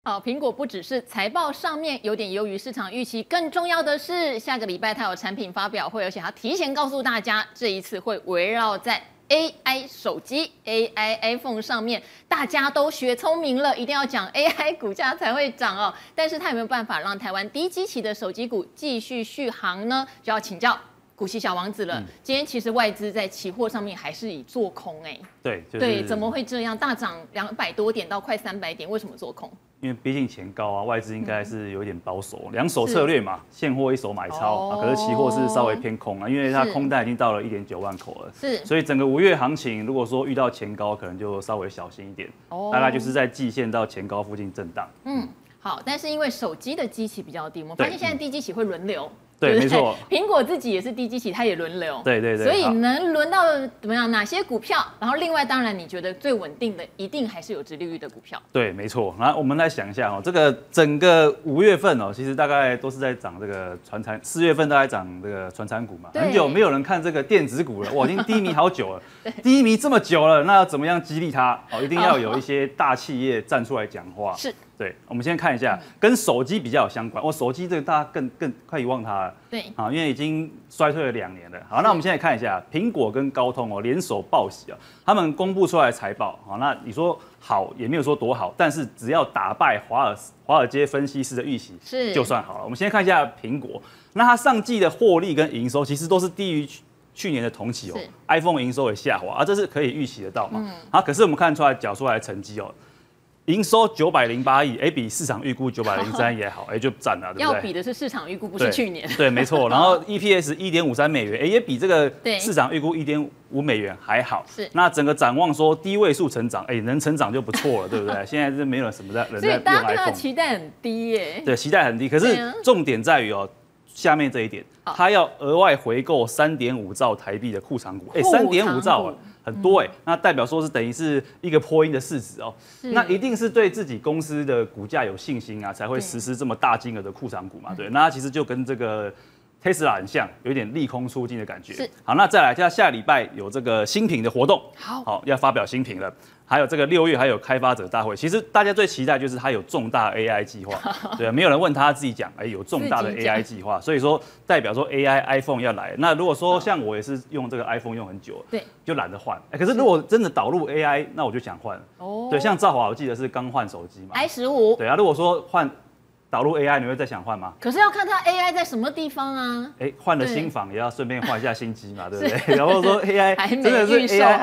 好，苹果不只是财报上面有点优于市场预期，更重要的是下个礼拜它有产品发表会，而且它提前告诉大家，这一次会围绕在 AI 手机、AI iPhone 上面，大家都学聪明了，一定要讲 AI 股价才会涨哦。但是它有没有办法让台湾低基期的手机股继续续航呢？就要请教股息小王子了。今天其实外资在期货上面还是以做空对， 对，怎么会这样？大涨200多点到快300点，为什么做空？ 因为毕竟前高啊，外资应该是有一点保守，两手策略嘛，现货一手买超，可是期货是稍微偏空啊，因为它空单已经到了1.9万口了，所以整个5月行情，如果说遇到前高，可能就稍微小心一点，大概就是在季线到前高附近震荡。 好，但是因为手机的基期比较低，我们发现现在低基期会轮流。 对，没错。 苹果自己也是低基期，它也轮流。 对。 所以能轮到怎么样？哪些股票？然后另外，当然你觉得最稳定的，一定还是有殖利率的股票。对， 没错。那我们来想一下这个整个5月份其实大概都是在涨这个传产，4月份大概涨这个传产股嘛。很久没有人看这个电子股了，哇，已经低迷好久了。低迷这么久了，那要怎么样激励它？一定要有一些大企业站出来讲话。 是。 对，我们先看一下跟手机比较有相关。手机这个大家更快遗忘它了。 对， 因为已经衰退了2年了。好，那我们现在看一下苹果跟高通联手报喜他们公布出来的财报那你说好也没有说多好，但是只要打败华尔街分析师的预期，就算好了。我们先看一下苹果，那它上季的获利跟营收其实都是低于去年的同期iPhone 营收也下滑这是可以预期得到嘛？可是我们看出来缴出来的成绩营收908亿，比市场预估903亿也好，就赞了，对不对？ 要比的是市场预估，不是去年。 对，没错。然后 EPS 1.53美元，也比这个市场预估1.5美元还好。 是。 那整个展望说低位数成长，能成长就不错了，对不对？现在是没有什么人在用 iPhone。 所以大家对它期待很低耶。 对，期待很低。可是重点在于下面这一点，它要额外回购3.5兆台币的库藏股，3.5兆很多那代表说是等于是一个波音的市值那一定是对自己公司的股价有信心才会实施这么大金额的库藏股嘛，对，那它其实就跟这个 Tesla 很像，有点利空出尽的感觉。好，那再来，下礼拜有这个新品的活动，好，要发表新品了。还有这个6月还有开发者大会，其实大家最期待就是他有重大 AI 计划，对，没有人问他自己讲，有重大的 AI 计划，所以说代表说 AI iPhone 要来。那如果说像我也是用这个 iPhone 用很久， 对， 就懒得换。可是如果真的导入 AI， 那我就想换。对，像兆华我记得是刚换手机嘛 ，i15。对啊，如果说导入 AI， 你会再想换吗？ 可是要看它 AI 在什么地方啊。 换了新房也要顺便换一下新机嘛，对不对？然后说 AI 真的是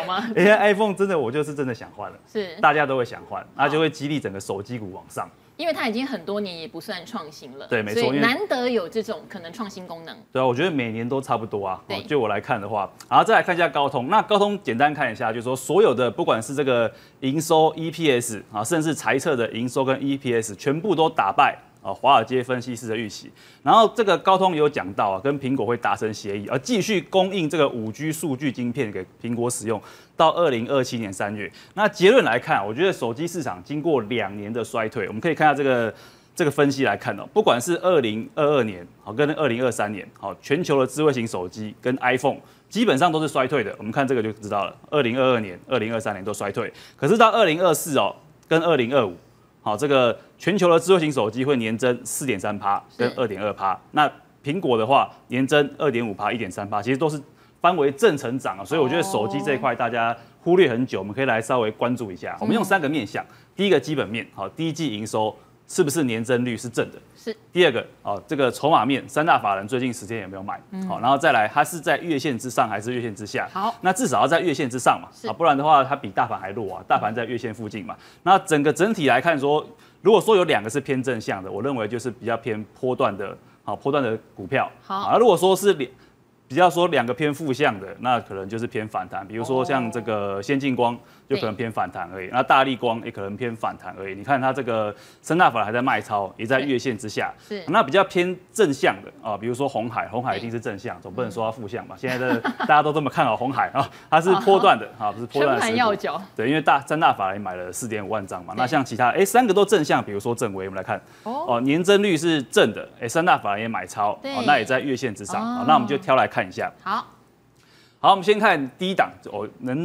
AI iPhone 真的我就是真的想换了， 是大家都会想换，那就会激励整个手机股往上。 因为它已经很多年也不算创新了， 对，没错， 所以难得有这种可能创新功能。 对啊，我觉得每年都差不多啊。就我来看的话，然后再来看一下高通。那高通简单看一下，就是说所有的不管是这个营收、EPS 甚至财测的营收跟 EPS， 全部都打败华尔街分析师的预期。然后这个高通有讲到跟苹果会达成协议，继续供应这个5G 数据晶片给苹果使用，到2027年3月。那结论来看，我觉得手机市场经过2年的衰退，我们可以看下这个分析来看不管是2022年跟2023年全球的智慧型手机跟 iPhone 基本上都是衰退的。我们看这个就知道了，2022年、2023年都衰退，可是到2024跟2025。这个全球的智慧型手机会年增4.3%跟2.2%，那苹果的话年增2.5%、1.3%，其实都是翻为正成长所以我觉得手机这一块大家忽略很久，我们可以来稍微关注一下。我们用3个面向，第一个基本面，第一季营收是不是年增率是正的？ 是。 第二个这个筹码面，三大法人最近时间有没有买？然后再来，它是在月线之上还是月线之下？ 好， 那至少要在月线之上嘛，不然的话它比大盘还弱大盘在月线附近嘛。那整体来看说，如果说有2个是偏正向的，我认为就是比较偏波段的股票。好，如果说是比较说2个偏负向的，那可能就是偏反弹，比如说像这个先进光就可能偏反弹而已，那大立光也可能偏反弹而已。你看它这个三大法人还在卖超，也在月线之下，那比较偏正向的比如说鸿海一定是正向，总不能说它负向嘛。现在大家都这么看好鸿海它是波段的不是波段的。 撑盘要角。对， 因为三大法人买了4.5万张嘛，那像其他3个都正向，比如说正威，我们来看年增率是正的，三大法人也买超，那也在月线之上，那我们就挑来看一下。 好， 我们先看第一档能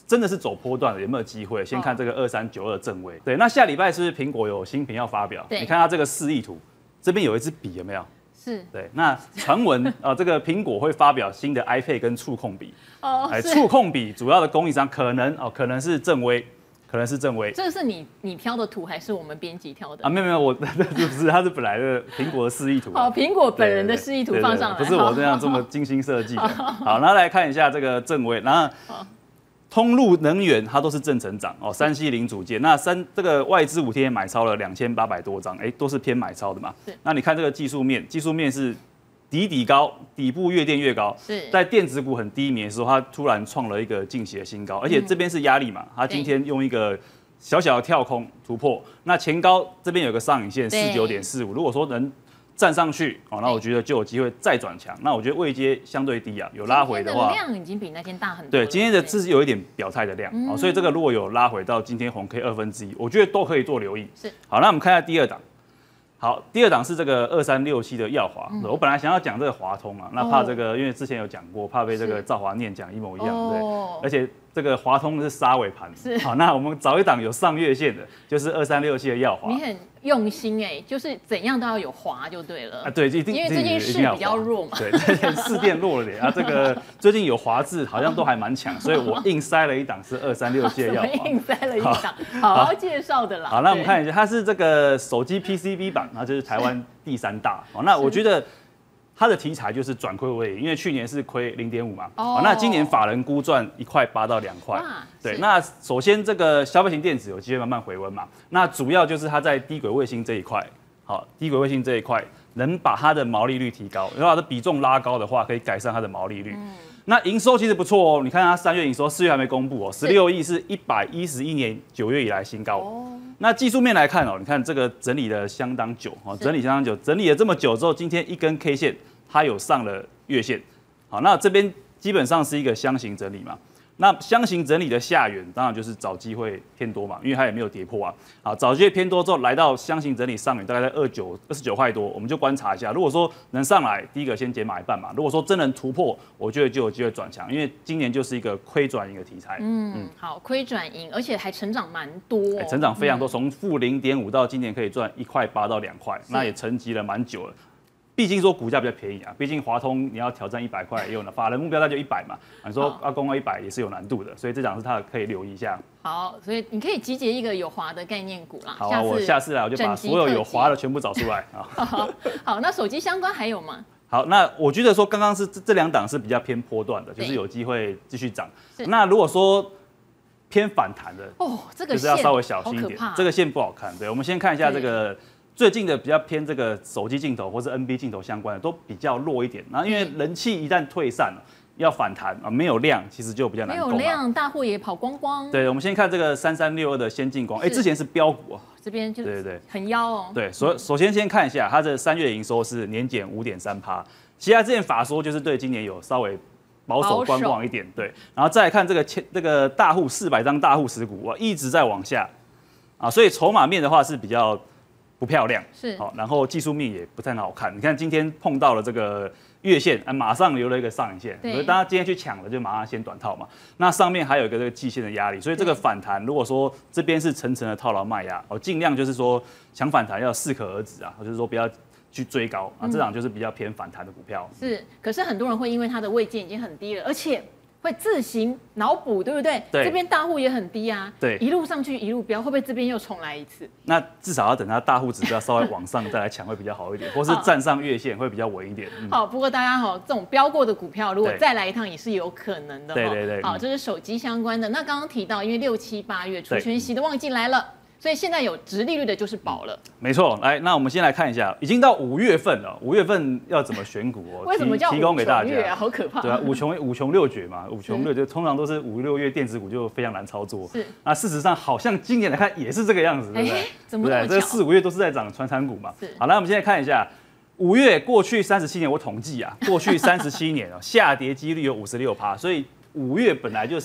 真的是走波段的，有没有机会？先看这个2392正威。对，那下礼拜是不是苹果有新品要发表？你看它这个示意图，这边有一支笔，有没有？ 是。对， 那传闻这个苹果会发表新的 iPad 跟触控笔。触控笔主要的供应商可能是正威。可能是正威， 这个是你挑的图还是我们编辑挑的？ 没有，我不是，它是本来的苹果的示意图。 苹果本人的示意图放上来， 不是我这么精心设计的。好，那来看一下这个正威，然后通路能源它都是正成长3系零组件，那这个外资5天买超了2800多张，都是偏买超的嘛。那你看这个技术面是。底高，底部越垫越高。在电子股很低迷的时候，它突然创了一个近期的新高，而且这边是压力嘛，它今天用一个小小的跳空突破，那前高这边有个上影线49.45，如果说能站上去，那我觉得就有机会再转强。那我觉得位阶相对低啊，有拉回的话， 量已经比那天大很多。 对，今天的是有一点表态的量，所以这个如果有拉回到今天红 K 1/2，我觉得都可以做留意。好，那我们看一下第二档。好，第二档是这个2367的耀华。我本来想要讲这个华通啊，那怕这个，因为之前有讲过，怕被这个兆华念讲一模一样，对。而且这个华通是杀尾盘。好，那我们找一档有上月线的，就是2367的耀华。 你很用心就是怎样都要有华就对了。 对，一定， 因为最近市比较弱嘛。 对，最近市电弱了点这个最近有华字好像都还蛮强，所以我硬塞了一档是2367的耀华。 硬塞了一档，好好介绍的啦。 好，那我们看一下，它是这个手机 PCB 版，然后就是台湾第3大。那我觉得它的题材就是转亏为盈，因为去年是亏0.5嘛。那今年法人估赚1.8到2块。对，那首先这个消费型电子有机会慢慢回温嘛。那主要就是它在低轨卫星这一块，低轨卫星这一块能把它的毛利率提高，然后它的比重拉高的话，可以改善它的毛利率。那营收其实不错你看它3月营收，4月还没公布16亿是111年9月以来新高。那技术面来看你看这个整理了相当久整理了这么久之后，今天一根 K 线它有上了月线。好，那这边基本上是一个箱型整理嘛。那箱型整理的下缘，当然就是找机会偏多嘛，因为它也没有跌破啊。好，找机会偏多之后，来到箱型整理上缘，大概在29块多，我们就观察一下。如果说能上来，第一个先减码一半嘛。如果说真能突破，我觉得就有机会转强，因为今年就是一个亏转盈的题材。 好，亏转盈，而且还成长蛮多成长非常多，从负0.5到今年可以赚1.8到2块，那也沉寂了蛮久了。毕竟说股价比较便宜啊，毕竟华通你要挑战100块也有呢，法人目标那就100嘛。你说要攻到100也是有难度的，所以这档是它可以留意一下。 好，所以你可以集结一个有华的概念股啦。 好啊，我下次来我就把所有有华的全部找出来啊。好，那手机相关还有吗？ 好，那我觉得说刚刚是这2档是比较偏波段的，就是有机会继续涨。那如果说偏反弹的这个就是要稍微小心一点，这个线不好看。对，我们先看一下这个。最近的比较偏这个手机镜头或是 NB 镜头相关的都比较弱一点，然后因为人气一旦退散了，要反弹没有量，其实就比较难攻。 没有量，大户也跑光光。 对，我们先看这个3362的先进光，之前是标股这边就对很妖对，首先先看一下它的3月营收是年减5.3%，其他之前法说就是对今年有稍微保守观望一点，对，然后再来看这个大户400张大户持股一直在往下所以筹码面的话是比较。不漂亮好，然后技术面也不太好看。你看今天碰到了这个月线，马上留了一个上影线，所以大家今天去抢了，就马上先短套嘛。那上面还有一个这个季线的压力，所以这个反弹，如果说这边是层层的套牢卖压，尽量就是说抢反弹要适可而止就是说不要去追高这档就是比较偏反弹的股票。 可是很多人会因为它的位阶已经很低了，而且。会自行脑补，对不对？ 对， 这边大户也很低啊， 对， 一路上去一路飙，会不会这边又重来一次？ 那至少要等它大户指标稍微往上再来抢会比较好一点，或是站上月线会比较稳一点。 好，不过大家这种飙过的股票，如果再来一趟也是有可能的。 对。 好，这是手机相关的。那刚刚提到，因为6、7、8月除权息的旺季来了。所以现在有殖利率的就是宝了。 没错，来，那我们先来看一下，已经到5月份了。5月份要怎么选股为什么叫提供给大家？ 好可怕。 对啊，五穷六绝嘛，5穷6绝通常都是5、6月电子股就非常难操作。 是。 那事实上好像今年来看也是这个样子，对不对？ 怎么那么巧？ 这4、5月都是在涨传产股嘛。是。好，来我们现在看一下5月过去37年，我统计过去37年下跌几率有56%，所以5月本来就是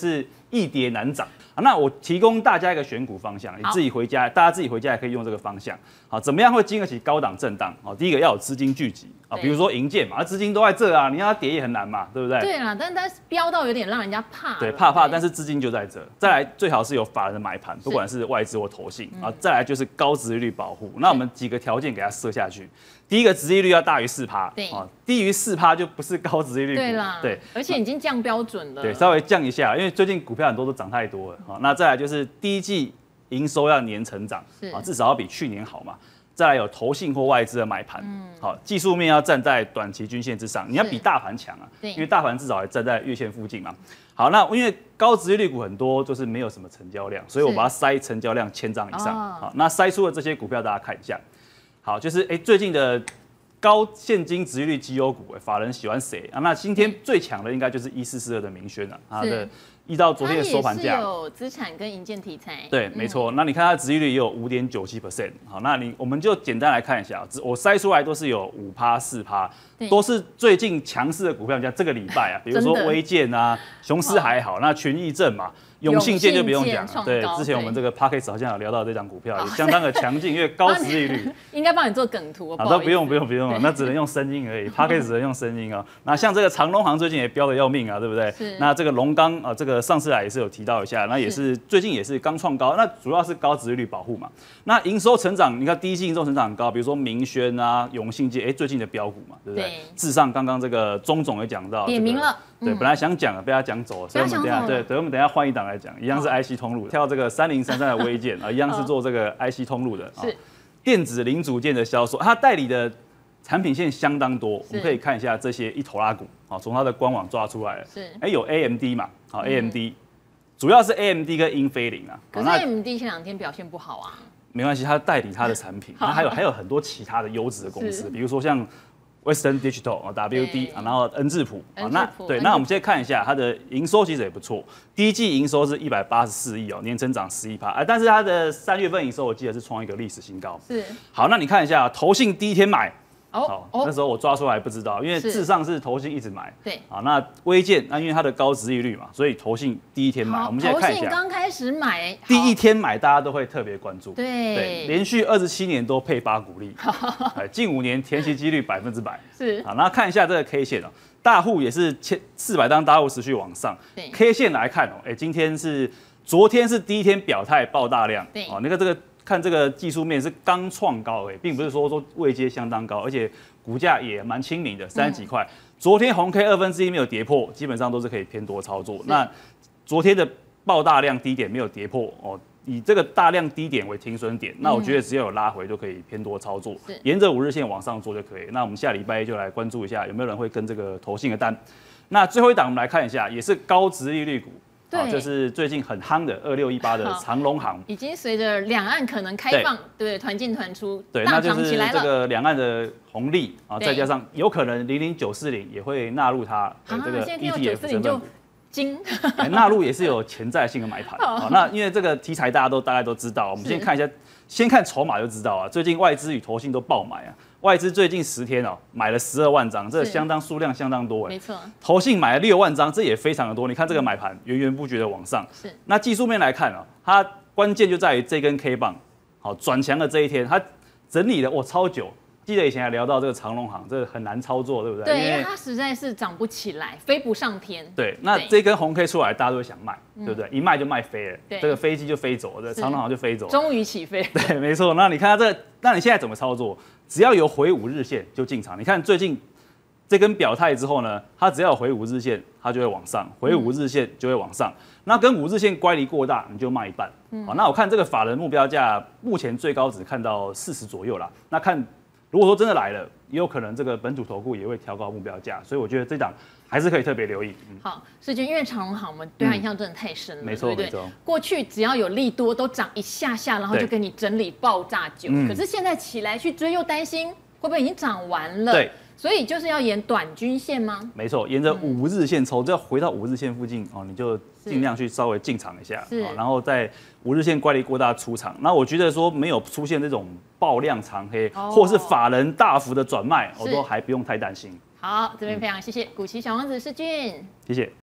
易跌难涨。那我提供大家一个选股方向，你自己回家，大家自己回家也可以用这个方向。好，怎么样会经得起高档震荡？好，第一个要有资金聚集啊，比如说营建嘛，资金都在这啊，你要它跌也很难嘛，对不对？ 对啦，但是飙到有点让人家怕。 对，怕，但是资金就在这。再来，最好是有法人的买盘，不管是外资或投信啊。再来就是高殖利率保护。那我们几个条件给它设下去。第一个，殖利率要大于4%，对啊，低于4%就不是高殖利率股。 对啦，对，而且已经降标准了。 对，稍微降一下，因为最近股票很多都涨太多了。好，那再来就是第一季营收要年成长，啊，至少要比去年好嘛。再来有投信或外资的买盘，好，技术面要站在短期均线之上，你要比大盘强啊，因为大盘至少还站在月线附近嘛。好，那因为高殖利率股很多就是没有什么成交量，所以我把它筛成交量1000张以上。好，那筛出的这些股票大家看一下。好，就是最近的高现金殖利率绩优股，法人喜欢谁啊？那今天最强的应该就是1442的明轩了，它的依照昨天的收盘价， 它也是有资产跟营建题材。 对，没错。那你看它的殖利率也有5.97%。好，那我们就简单来看一下，我筛出来都是有5%、4%，都是最近强势的股票。像这个礼拜啊，比如说威健啊、雄狮还好，那群益正嘛。永信建就不用讲了，对，之前我们这个 Podcast 好像有聊到这张股票，也相当的强劲，因为高殖利率。 应该帮你做梗图， 都不用了，那只能用声音而已 ，Podcast 只能用声音啊。那像这个长荣航最近也飙得要命啊，对不对？那这个龙钢啊，这个上次来也是有提到一下，那也是最近也是刚创高，那主要是高殖利率保护嘛。那营收成长，你看第一季营收成长很高，比如说明轩啊、永信界，最近的标股嘛，对不对？至上刚刚这个钟总也讲到， 点名了。 对，本来想讲的被他讲走了，所以我们等一下换一档来讲，一样是 IC 通路的，跳这个3033的微健啊，一样是做这个 IC 通路的啊，电子零组件的销售，它代理的产品线相当多，我们可以看一下这些一头拉股啊，从它的官网抓出来了，有 AMD 嘛，好 AMD，主要是 AMD 跟英飞凌啊， 可是 AMD 前2天表现不好啊， 没关系，它代理它的产品，那还有很多其他的优质的公司，比如说像。Western Digital 啊 ，WD 啊，然后恩智浦啊，那我们先看一下它的营收其实也不错，第一季营收是184亿哦，年成长11%，但是它的3月份营收我记得是创一个历史新高。是，好，那你看一下投信第一天买。那时候我抓出来不知道，因为至上是投信一直买。对，好，那威健因为它的高殖利率嘛，所所以投信第一天买。我们现在看一下， 投信刚开始买， 第一天买大家都会特别关注。 对， 连续27年都配发股利，近5年填息几率100%。是，好，然后看一下这个 K 线哦，大户也是400张大户持续往上。对 ，K 线来看哦，昨天是第一天表态爆大量。对，哦，那个这个。看这个技术面是刚创高并不是说位阶相当高，而且股价也蛮亲民的，30几块。昨天红 K1/2没有跌破，基本上都是可以偏多操作。那昨天的爆大量低点没有跌破哦，以这个大量低点为停损点，那我觉得只要有拉回就可以偏多操作，沿着5日线往上做就可以。那我们下礼拜就来关注一下有没有人会跟这个投信的单。那最后一档我们来看一下，也是高殖利率股。对，就是最近很夯的2618的长荣航， 已经随着两岸可能开放，对，团进团出， 对，那就是这个两岸的红利啊，再加上有可能00940也会纳入它这个 ETF 成分股。纳入也是有潜在性的买盘啊。那因为这个题材大概都知道，我们先看一下，先看筹码就知道啊。最近外资与投信都爆买啊。外资最近10天买了12万张，这数量相当多没错。投信买了6万张，这也非常的多。你看这个买盘源源不绝的往上。是。那技术面来看它关键就在于这根 K 棒，好转强的这一天，它整理了超久。记得以前还聊到这个长荣航，这个很难操作，对不对？ 对，因为它实在是涨不起来，飞不上天。 对，那这根红 K 出来，大家都会想卖，对不对？一卖就卖飞了，这个飞机就飞走了，长荣航就飞走了， 终于起飞。 对，没错。那你看它那你现在怎么操作？只要有回5日线就进场。你看最近这根表态之后呢，它只要有回5日线，它就会往上；回5日线就会往上。那跟5日线乖离过大，你就卖一半。好，那我看这个法人目标价目前最高只看到40左右啦。那看。如果说真的来了，也有可能这个本土投顾也会调高目标价，所以我觉得这档还是可以特别留意。 好，世军，因为长荣航我们对它印象真的太深了， 没错没错。 过去只要有利多都涨一下下，然后就给你整理爆炸久，可是现在起来去追又担心会不会已经涨完了？对。所以就是要沿短均线吗？ 没错，沿着5日线抽，只要回到5日线附近你就尽量去稍微进场一下，然后在5日线乖离过大出场。那我觉得说没有出现这种爆量长黑，或是法人大幅的转卖，我都还不用太担心。 好，这边非常谢谢股期小王子世俊， 谢谢。